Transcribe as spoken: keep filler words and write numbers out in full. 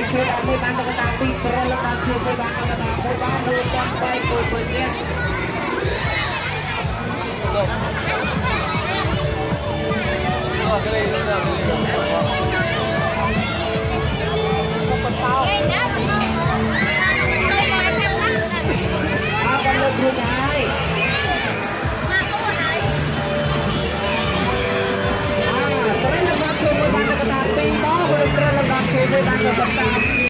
chơi đã mười ba người ta bị pro là ta chơi mười ba người ta mười ba người con bay của mình nhé cái này là không còn tao à con lên luôn này à cái này là con chơi mười ba người ta bị đó rồi cái này là con chơi mười ba người ta